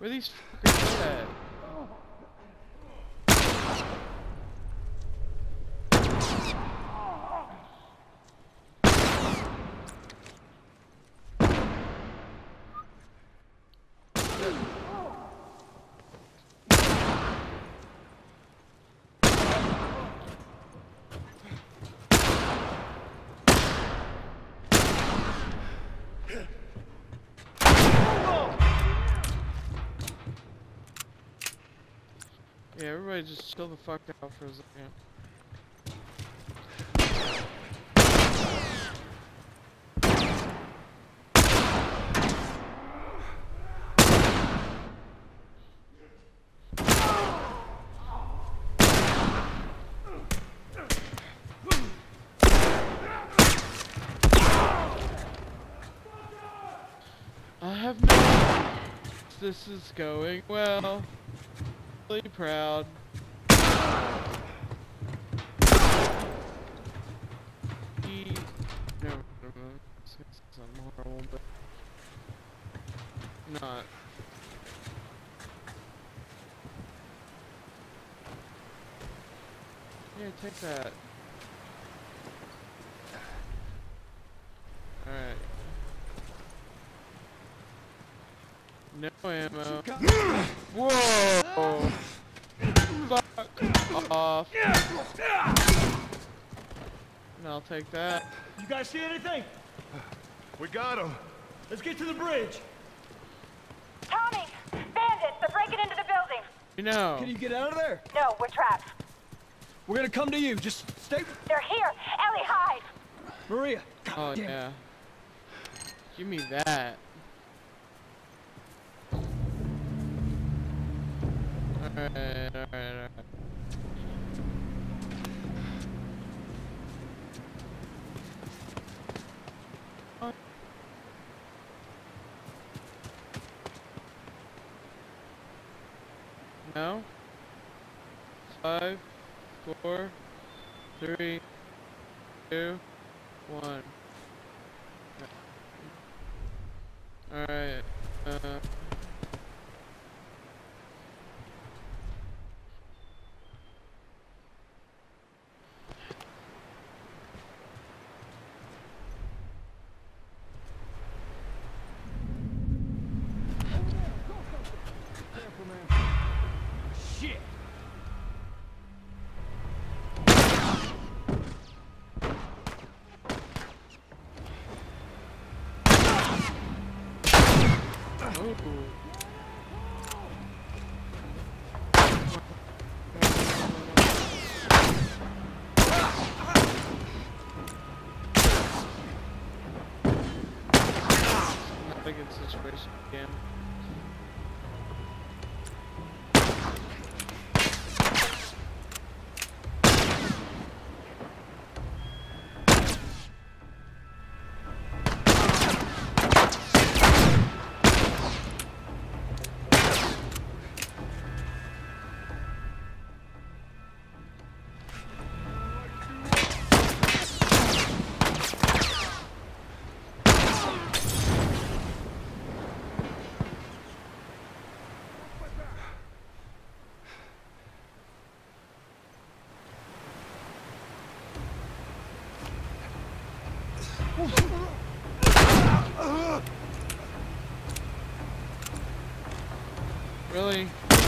Where these fuckers at? Yeah, everybody just chill the fuck out for a second. I have no... This is going well. Really proud. No, something horrible, but not. Yeah, take that. Alright. No ammo. Whoa! Fuck off. And I'll take that. You guys see anything? We got him. Let's get to the bridge. Tommy! Bandits! They're breaking into the building! You know. Can you get out of there? No, we're trapped. We're gonna come to you. Just stay. They're here! Ellie, hide! Maria. Oh, God damn. yeah. Give me that. Alright. No? 5, 4, 3, 2, 1. Alright, Shit. not a good situation again. Really?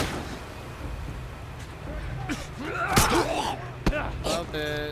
Love it.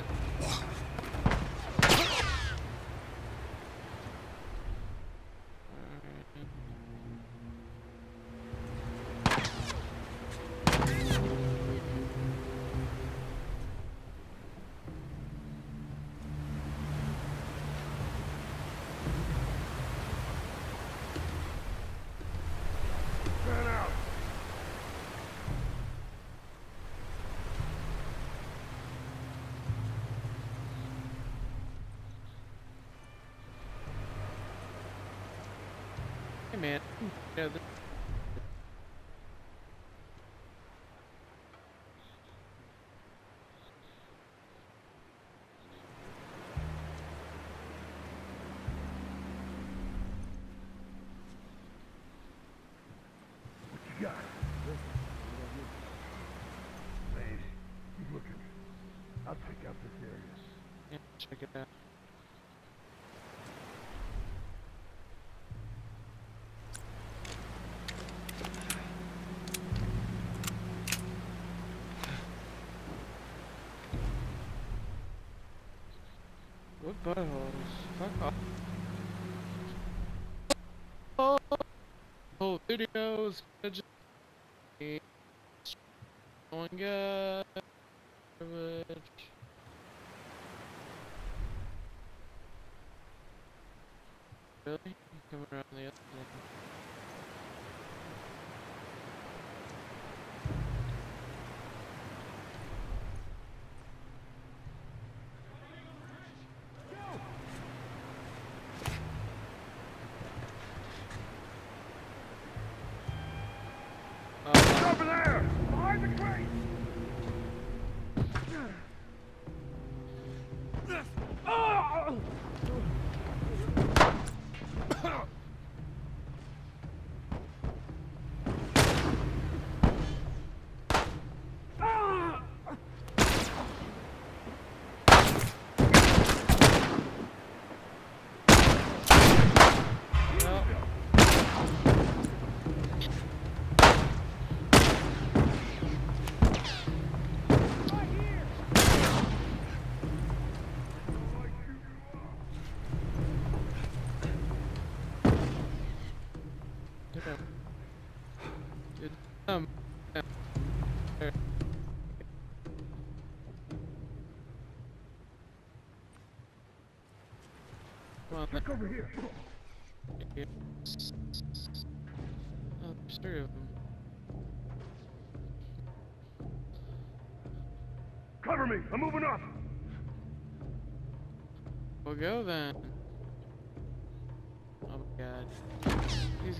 Hey man, yeah, got? Hey, keep looking. I'll take out this area. Yeah, check it out. What buttholes? Fuck off. Oh, whole video is gonna just be showing garbage. Really? You coming around the other side? Over there! Behind the crate! Check over here. Yeah. Oh, there's 3 of them. Cover me! I'm moving up! We'll go then. Oh my god. He's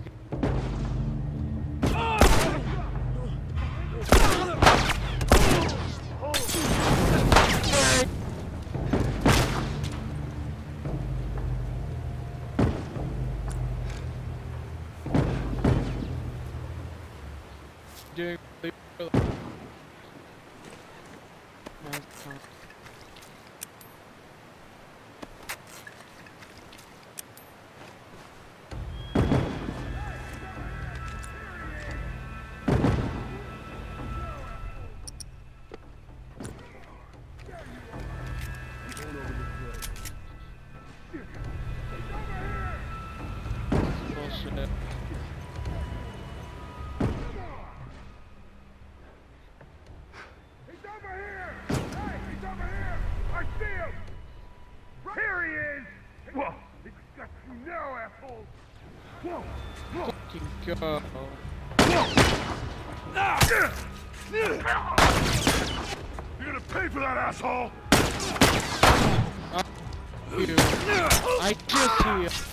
doing really well. Bullshit. He's over here! Hey, he's over here! I see him! Here he is! Whoa! It's got you now, asshole! Whoa! Whoa! Fucking go. You're gonna pay for that, asshole! You. I just hear.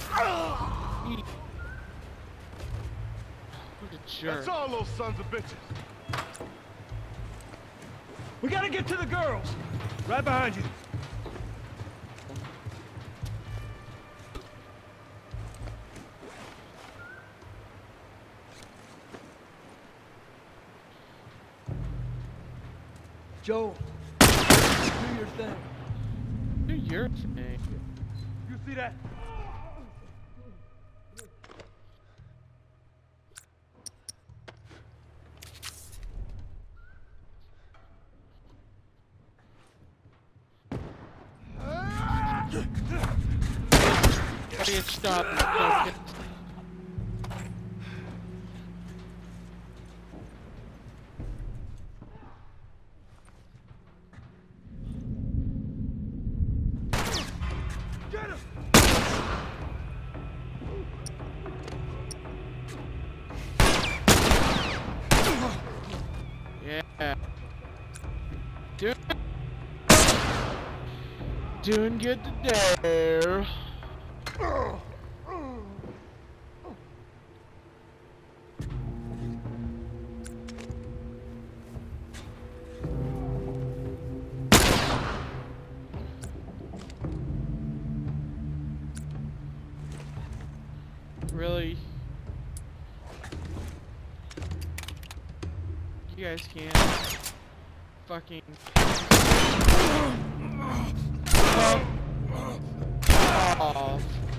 What a jerk. That's all those sons of bitches! We gotta get to the girls! Right behind you. Joel, do your thing. Do your thing. You see that? Stop. Get him! Yeah. Doing good today. Really? You guys can't. Fucking. Oh.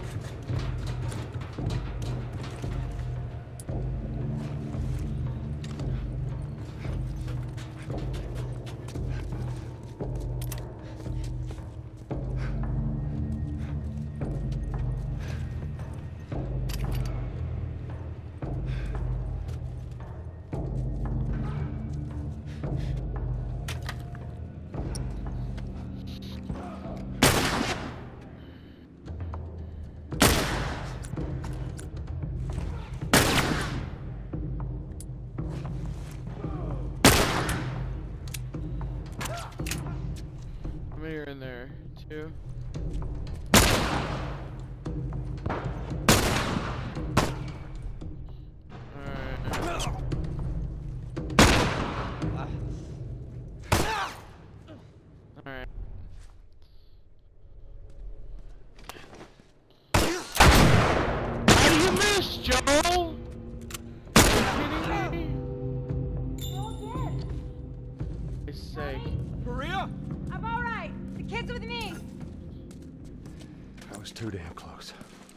You're in there too. Alright. Alright. How do you miss, Joel? Are you kidding me? We're all dead. For Christ's sake. Maria? I'm all right. The kid's with me. That was too damn close.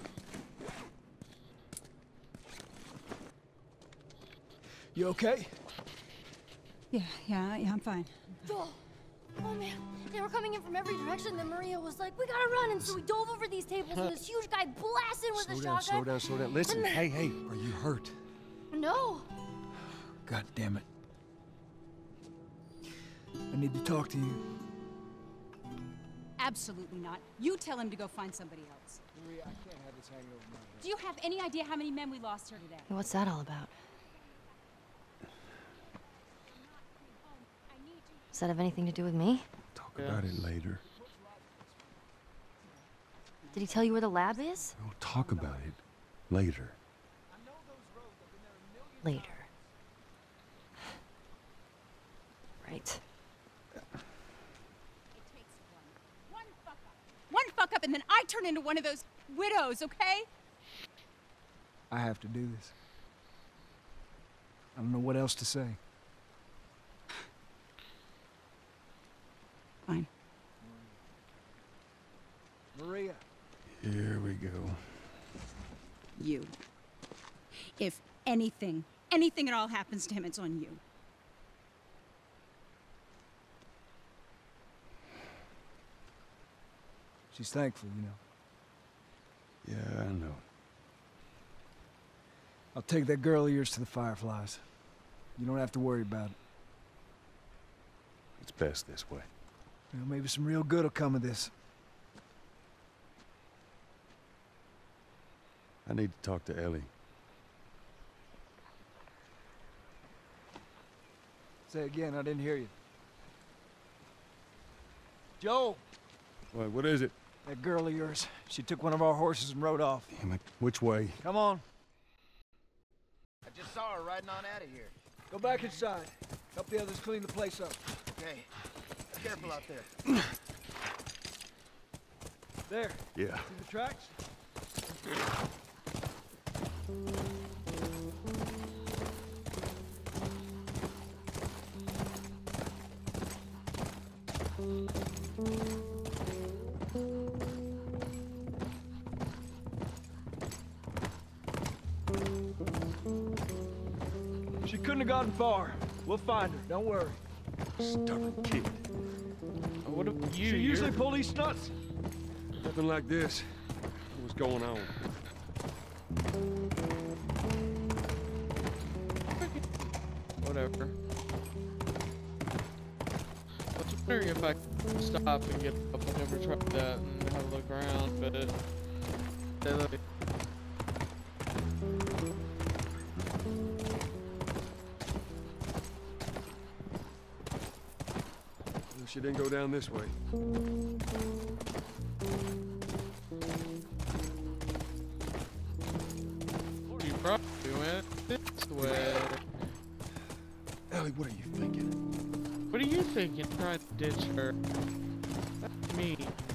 You okay? Yeah, I'm fine. Joel! Oh man, they were coming in from every direction. Then Maria was like, "We gotta run!" And so we dove over these tables, and this huge guy blasted with a shotgun. Slow down. Listen, hey, are you hurt? No. God damn it. I need to talk to you. Absolutely not. You tell him to go find somebody else. Maria, I can't have this hanging over my head. Do you have any idea how many men we lost here today? What's that all about? Does that have anything to do with me? Talk about it later. Did he tell you where the lab is? We'll talk about it later. Later. Right. One fuck up and then I turn into one of those widows, okay? I have to do this. I don't know what else to say. Fine. Maria. Here we go. You. If anything at all happens to him, it's on you. She's thankful, you know. Yeah, I know. I'll take that girl of yours to the Fireflies. You don't have to worry about it. It's best this way. Well, maybe some real good will come of this. I need to talk to Ellie. Say again, I didn't hear you. Joe! What is it? That girl of yours. She took one of our horses and rode off. Damn it. Which way? Come on. I just saw her riding on out of here. Go back inside. Help the others clean the place up. Okay. Careful out there. There. Yeah. See the tracks? She couldn't have gotten far. We'll find her. Don't worry. Stubborn kid. What about you? She usually pull these stunts. Nothing like this. What's going on? Whatever. I was wondering if I could stop and get up. I never tried that and have a look around, but they let me. She didn't go down this way. You probably went this way. Ellie, what are you thinking? What are you thinking? Trying to ditch her? That's me.